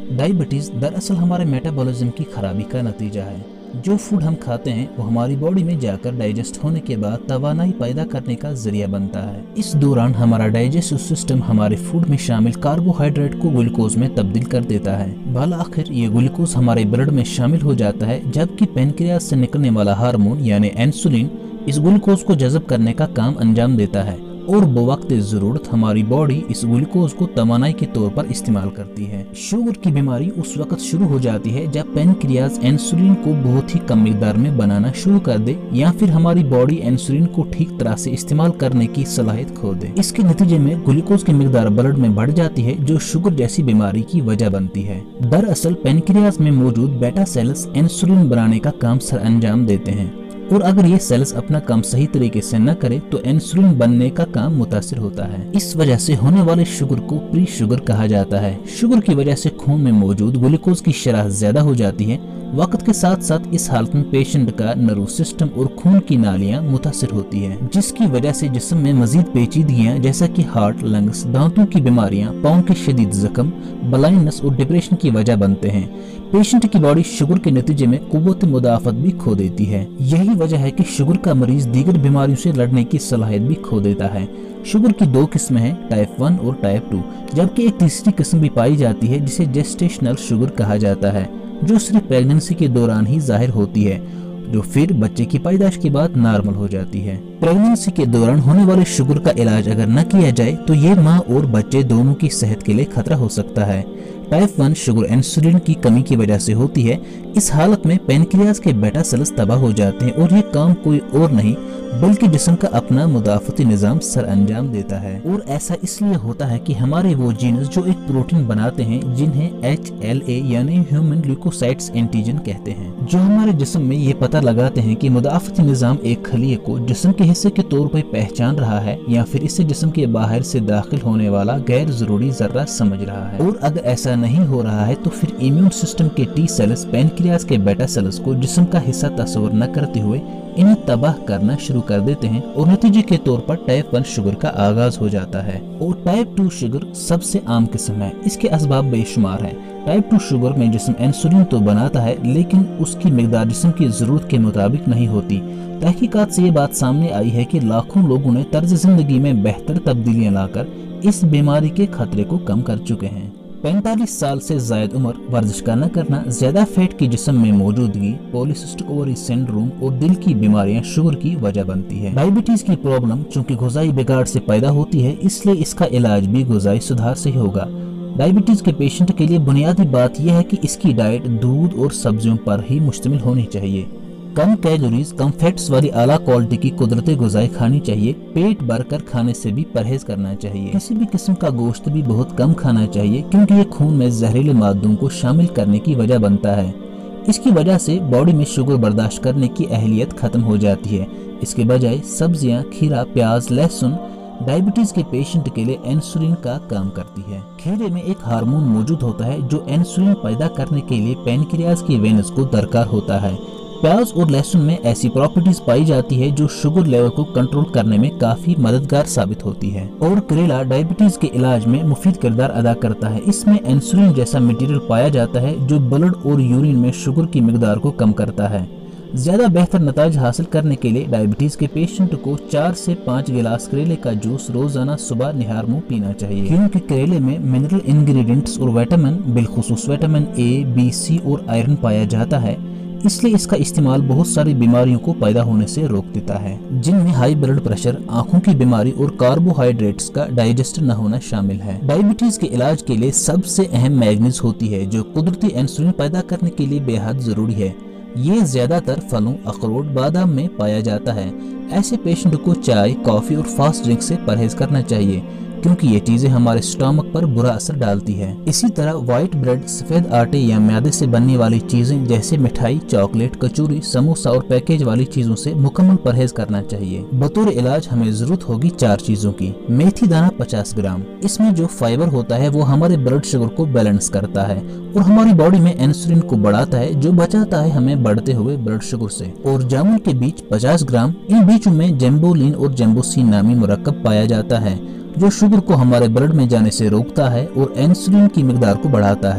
Diabetes दरअसल हमारे metabolism की खराबी का नतीजा है। जो फूड हम खाते हैं वो हमारी बॉडी में जाकर डाइजेस्ट होने के बाद तवानाई पैदा करने का जरिया बनता है। इस दौरान हमारा डाइजेस्टिव सिस्टम हमारे फूड में शामिल कार्बोहाइड्रेट को ग्लूकोज में तब्दील कर देता है। बाला आखिर ये ग्लूकोज हमारे ब्लड में शामिल हो जाता है, जबकि पेनक्रियाज से निकलने वाला हार्मोन यानी इंसुलिन इस ग्लूकोज को जज़ब करने का काम अंजाम देता है और बवक्त ज़रूरत हमारी बॉडी इस ग्लूकोज को तवानाई के तौर पर इस्तेमाल करती है। शुगर की बीमारी उस वक्त शुरू हो जाती है जब पेनक्रियाज इंसुलिन को बहुत ही कम मिकदार में बनाना शुरू कर दे या फिर हमारी बॉडी इंसुलिन को ठीक तरह से इस्तेमाल करने की सलाहियत खो दे। इसके नतीजे में ग्लूकोज की मिकदार ब्लड में बढ़ जाती है, जो शुगर जैसी बीमारी की वजह बनती है। दरअसल पेनक्रियाज में मौजूद बेटा सेल्स इंसुलिन बनाने का काम सर अंजाम देते हैं और अगर ये सेल्स अपना काम सही तरीके से न करे तो इंसुलिन बनने का काम मुतासिर होता है। इस वजह से होने वाले शुगर को प्री शुगर कहा जाता है। शुगर की वजह से खून में मौजूद ग्लूकोज की शरह ज्यादा हो जाती है। वक्त के साथ साथ इस हालत में पेशेंट का नर्व सिस्टम और खून की नालियां मुतासिर होती है, जिसकी वजह से जिस्म में मजीद पेचीदगियां जैसा कि हार्ट, लंग्स, दांतों की बीमारियां, पाँव के शदीद जख्म, ब्लाइंडनेस और डिप्रेशन की वजह बनते हैं। पेशेंट की बॉडी शुगर के नतीजे में कुव्वत मुदाफत भी खो देती है। यही वजह है कि शुगर का मरीज दीगर बीमारियों से लड़ने की सलाहियत भी खो देता है। शुगर की दो किस्में हैं, टाइप 1 और टाइप 2, जबकि एक तीसरी किस्म भी पाई जाती है जिसे जेस्टेशनल शुगर कहा जाता है, जो सिर्फ प्रेगनेंसी के दौरान ही जाहिर होती है, जो फिर बच्चे की पैदाइश के बाद नॉर्मल हो जाती है। प्रेगनेंसी के दौरान होने वाले शुगर का इलाज अगर न किया जाए तो ये माँ और बच्चे दोनों की सेहत के लिए खतरा हो सकता है। टाइप 1 शुगर इंसुलिन की कमी की वजह से होती है। इस हालत में पेनक्रियाज के बेटा सेल्स तबाह हो जाते हैं और ये काम कोई और नहीं बल्कि जिस्म का अपना मुदाफती निजाम सर अंजाम देता है। और ऐसा इसलिए होता है कि हमारे वो जीन्स जो एक प्रोटीन बनाते हैं जिन्हें HLA यानी ह्यूमन ल्यूकोसाइट्स एंटीजन कहते हैं, जो हमारे जिस्म में ये पता लगाते हैं कि मुदाफती निजाम एक खलिए को जिस्म के हिस्से के तौर पर पहचान रहा है या फिर इसे जिस्म के बाहर से दाखिल होने वाला गैर जरूरी जर्रा समझ रहा है। और अगर ऐसा नहीं हो रहा है तो फिर इम्यून सिस्टम के टी सेल्स पेनक्रियाज के बेटा सेल्स को जिस्म का हिस्सा तस्वर न करते हुए इन्हें तबाह करना शुरू कर देते हैं और नतीजे के तौर पर टाइप 1 शुगर का आगाज हो जाता है। और टाइप 2 शुगर सबसे आम किस्म है। इसके असबाब बेशुमार है। टाइप 2 शुगर में जिस्म इंसुलिन तो बनाता है लेकिन उसकी मिकदार जिस्म की जरूरत के मुताबिक नहीं होती। तहकीकात से ये बात सामने आई है कि लाखों लोगों ने तर्ज जिंदगी में बेहतर तब्दीलियां लाकर इस बीमारी के खतरे को कम कर चुके हैं। 45 साल से जायद उम्र, वर्जिश का न करना, ज्यादा फैट की जिस्म में मौजूदगी, पॉलीसिस्टिक ओवरी सिंड्रोम और दिल की बीमारियां शुगर की वजह बनती है। डायबिटीज की प्रॉब्लम चूंकि गुजाई बिगाड़ से पैदा होती है, इसलिए इसका इलाज भी गुजाई सुधार से ही होगा। डायबिटीज के पेशेंट के लिए बुनियादी बात यह है कि इसकी डाइट दूध और सब्जियों पर ही मुश्तमिल होनी चाहिए। कम कैलोरीज, कम फैट्स वाली आला क्वालिटी की कुदरती गुज़ाई खानी चाहिए। पेट भरकर खाने से भी परहेज करना चाहिए। किसी भी किस्म का गोश्त भी बहुत कम खाना चाहिए क्योंकि ये खून में जहरीले मादों को शामिल करने की वजह बनता है। इसकी वजह से बॉडी में शुगर बर्दाश्त करने की अहलियत खत्म हो जाती है। इसके बजाय सब्जियां, खीरा, प्याज, लहसुन डायबिटीज के पेशेंट के लिए इंसुलिन का काम करती है। खीरे में एक हार्मोन मौजूद होता है जो इंसुलिन पैदा करने के लिए पेनक्रियाज की वेनस को दरकार होता है। प्याज और लहसुन में ऐसी प्रॉपर्टीज पाई जाती है जो शुगर लेवल को कंट्रोल करने में काफी मददगार साबित होती है। और करेला डायबिटीज के इलाज में मुफीद किरदार अदा करता है। इसमें इंसुलिन जैसा मटेरियल पाया जाता है जो ब्लड और यूरिन में शुगर की मिकदार को कम करता है। ज्यादा बेहतर नताज हासिल करने के लिए डायबिटीज के पेशेंट को 4 से 5 गिलास करेले का जूस रोजाना सुबह निहार मुंह पीना चाहिए, क्योंकि करेले में मिनरल इंग्रेडिएंट्स और विटामिन, बिलखुसूस विटामिन ए, बी, सी और आयरन पाया जाता है। इसलिए इसका इस्तेमाल बहुत सारी बीमारियों को पैदा होने से रोक देता है, जिनमें हाई ब्लड प्रेशर, आंखों की बीमारी और कार्बोहाइड्रेट्स का डाइजेस्ट न होना शामिल है। डायबिटीज के इलाज के लिए सबसे अहम मैग्नीज होती है जो कुदरती इंसुलिन पैदा करने के लिए बेहद जरूरी है। ये ज्यादातर फलों, अखरोट, बादाम में पाया जाता है। ऐसे पेशेंट को चाय, कॉफी और फास्ट ड्रिंक से परहेज करना चाहिए क्योंकि ये चीजें हमारे स्टमक पर बुरा असर डालती है। इसी तरह व्हाइट ब्रेड, सफेद आटे या मैदे से बनने वाली चीजें जैसे मिठाई, चॉकलेट, कचौरी, समोसा और पैकेज वाली चीजों से मुकम्मल परहेज करना चाहिए। बतौर इलाज हमें जरूरत होगी 4 चीजों की। मेथी दाना 50 ग्राम। इसमें जो फाइबर होता है वो हमारे ब्लड शुगर को बैलेंस करता है और हमारी बॉडी में इंसुलिन को बढ़ाता है जो बचाता है हमें बढ़ते हुए ब्लड शुगर से। और जामुन के बीज 50 ग्राम। इन बीजों में जेम्बोलिन और जेम्बोसिन नामी मुरक्कब पाया जाता है जो शुगर को हमारे ब्लड में जाने से रोकता है और इंसुलिन की मिकदार को बढ़ाता है,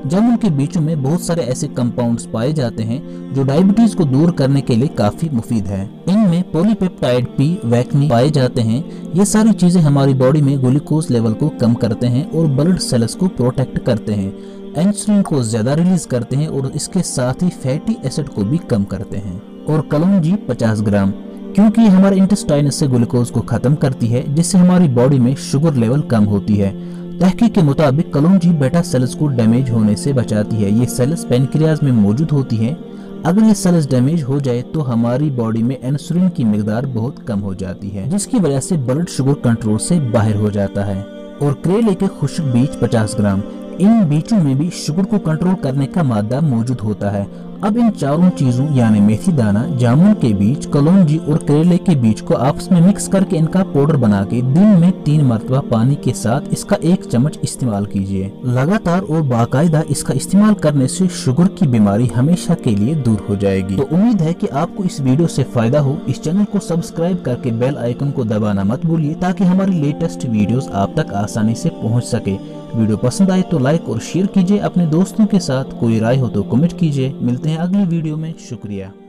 जामुन के बीजों में बहुत सारे ऐसे कंपाउंड्स पाए जाते हैं जो डायबिटीज को दूर करने के लिए काफी मुफीद है। इनमें पॉलीपेप्टाइड पी वैक्नी पाए जाते हैं। ये सारी चीजें हमारी बॉडी में ग्लूकोज लेवल को कम करते हैं और ब्लड सेल्स को प्रोटेक्ट करते हैं, इंसुलिन को ज्यादा रिलीज करते हैं और इसके साथ ही फैटी एसिड को भी कम करते हैं। और कलौंजी 50 ग्राम, क्योंकि ये हमारे इंटेस्टाइन से ग्लूकोज को खत्म करती है, जिससे हमारी बॉडी में शुगर लेवल कम होती है। तहकीक के मुताबिक कलौंजी बेटा सेल्स को डैमेज होने से बचाती है। ये सेल्स पैनक्रियाज में मौजूद होती है। अगर ये सेल्स डैमेज हो जाए तो हमारी बॉडी में इंसुलिन की मिकदार बहुत कम हो जाती है, जिसकी वजह से ब्लड शुगर कंट्रोल से बाहर हो जाता है। और करेले के खुश्क बीज 50 ग्राम, इन बीजों में भी शुगर को कंट्रोल करने का मादा मौजूद होता है। अब इन चारों चीजों यानी मेथी दाना, जामुन के बीज, कलौंजी और करेले के बीज को आपस में मिक्स करके इनका पाउडर बना के दिन में 3 मरतबा पानी के साथ इसका 1 चम्मच इस्तेमाल कीजिए। लगातार और बाकायदा इसका इस्तेमाल करने से शुगर की बीमारी हमेशा के लिए दूर हो जाएगी। तो उम्मीद है कि आपको इस वीडियो से फायदा हो। इस चैनल को सब्सक्राइब करके बेल आइकन को दबाना मत भूलिए ताकि हमारी लेटेस्ट वीडियोस आप तक आसानी से पहुंच सके। वीडियो पसंद आए तो लाइक और शेयर कीजिए अपने दोस्तों के साथ। कोई राय हो तो कमेंट कीजिए। मिलते हैं अगली वीडियो में। शुक्रिया।